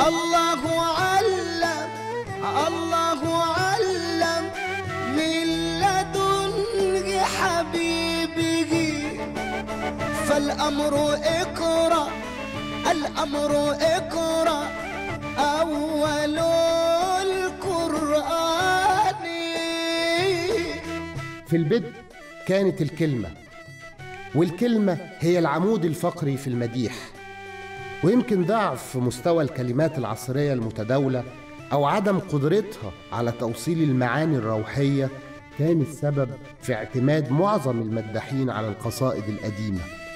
الله علم، الله علم من لدن حبيبه، فالأمر اقرأ، الأمر اقرأ أول القرآن. في البدء كانت الكلمة، والكلمة هي العمود الفقري في المديح. ويمكن ضعف مستوى الكلمات العصرية المتداولة أو عدم قدرتها على توصيل المعاني الروحية كان السبب في اعتماد معظم المداحين على القصائد القديمة.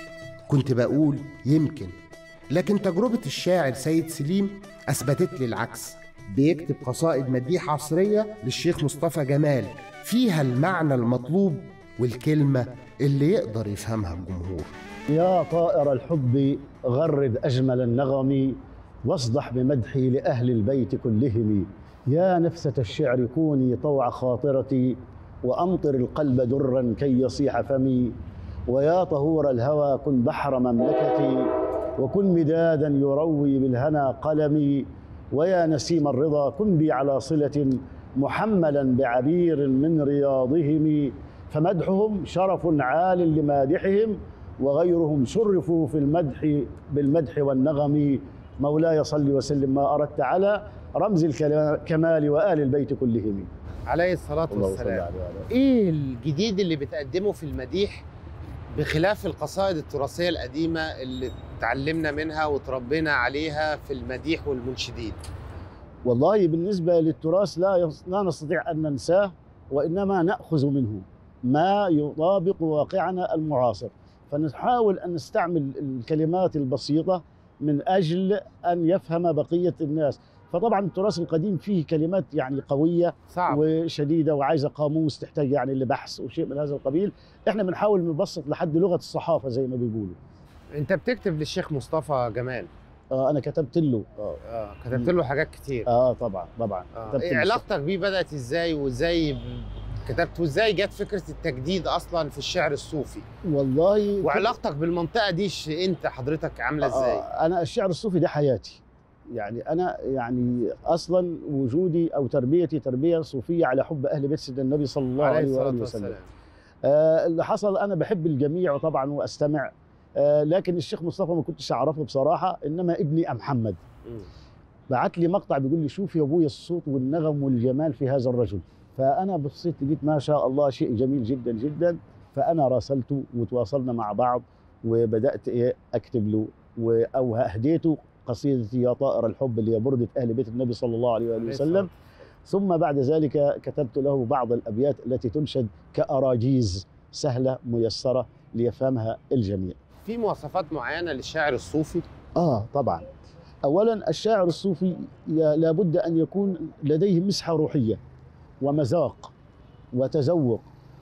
كنت بقول يمكن، لكن تجربة الشاعر سيد سليم أثبتت لي العكس. بيكتب قصائد مديح عصرية للشيخ مصطفى جمال فيها المعنى المطلوب والكلمة اللي يقدر يفهمها الجمهور. يا طائر الحب غرد أجمل النغم، واصدح بمدحي لأهل البيت كلهم. يا نفسة الشعر كوني طوع خاطرتي، وأمطر القلب درا كي يصيح فمي. ويا طهور الهوى كن بحر مملكتي، وكن مدادا يروي بالهنا قلمي. ويا نسيم الرضا كن بي على صلة، محملا بعبير من رياضهم. فمدحهم شرف عال لمادحهم، وغيرهم شرفوا في المدح بالمدح والنغم. مولاي صل وسلم ما أردت على رمز الكمال وآل البيت كلهم عليه الصلاة والسلام. إيه الجديد اللي بتقدمه في المديح بخلاف القصائد التراثية القديمة اللي تعلمنا منها وتربينا عليها في المديح والمنشدين؟ والله بالنسبة للتراث لا نستطيع أن ننساه، وإنما نأخذ منه ما يطابق واقعنا المعاصر، فنحاول أن نستعمل الكلمات البسيطة من أجل أن يفهم بقية الناس. فطبعا التراث القديم فيه كلمات يعني قوية صعب وشديدة وعايزة قاموس تحتاج يعني لبحث وشيء من هذا القبيل. احنا بنحاول نبسط لحد لغة الصحافة زي ما بيقولوا. انت بتكتب للشيخ مصطفى جمال؟ انا كتبت له. كتبت له حاجات كتير. طبعا. ايه علاقتك بيه؟ بدأت ازاي وازاي كتبت، وازاي جت فكرة التجديد اصلا في الشعر الصوفي؟ والله وعلاقتك بالمنطقة دي انت حضرتك عاملة ازاي؟ انا الشعر الصوفي ده حياتي، يعني أنا يعني أصلاً وجودي أو تربيتي تربية صوفية على حب أهل بيت سيدنا النبي صلى الله عليه وآله وسلم. اللي حصل أنا بحب الجميع طبعاً وأستمع، لكن الشيخ مصطفى ما كنتش أعرفه بصراحة، إنما ابني محمد بعت لي مقطع بيقول لي شوف يا أبويا الصوت والنغم والجمال في هذا الرجل. فأنا بصيت لقيت ما شاء الله شيء جميل جداً جداً، فأنا راسلته وتواصلنا مع بعض وبدأت أكتب له أو أهديته قصيدتي يا طائر الحب اللي هي بردة أهل بيت النبي صلى الله عليه وآله وسلم. ثم بعد ذلك كتبت له بعض الأبيات التي تنشد كأراجيز سهلة ميسرة ليفهمها الجميع. في مواصفات معينة للشاعر الصوفي؟ طبعا. أولا الشاعر الصوفي لابد أن يكون لديه مسحة روحية ومذاق وتذوق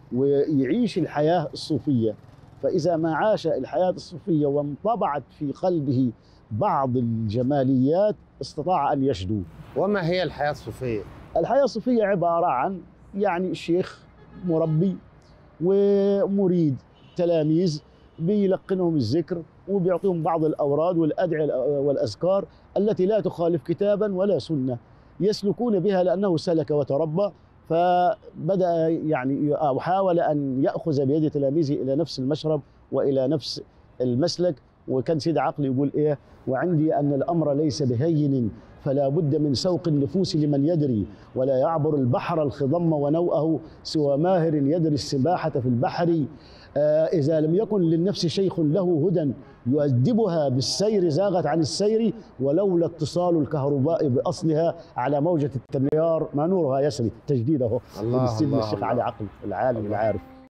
ويعيش الحياة الصوفية. فإذا ما عاش الحياة الصوفية وانطبعت في قلبه بعض الجماليات استطاع أن يشدو. وما هي الحياة الصوفية؟ الحياة الصوفية عبارة عن يعني الشيخ مربي ومريد تلاميذ بيلقنهم الذكر وبيعطيهم بعض الأوراد والأدعية والأذكار التي لا تخالف كتابا ولا سنة، يسلكون بها لأنه سلك وتربى. فبدأ يعني أو حاول أن يأخذ بيد تلاميذه إلى نفس المشرب وإلى نفس المسلك. وكان سيد عقل يقول إيه: وعندي أن الأمر ليس بهين، فلا بد من سوق النفوس لمن يدري، ولا يعبر البحر الخضم ونوءه سوى ماهر يدري السباحة في البحر. إذا لم يكن للنفس شيخ له هدى يؤدبها بالسير زاغت عن السير، ولولا اتصال الكهرباء بأصلها على موجة التيار ما نورها يسري. تجديده الله السيد الشيخ علي عقل العالم العارف.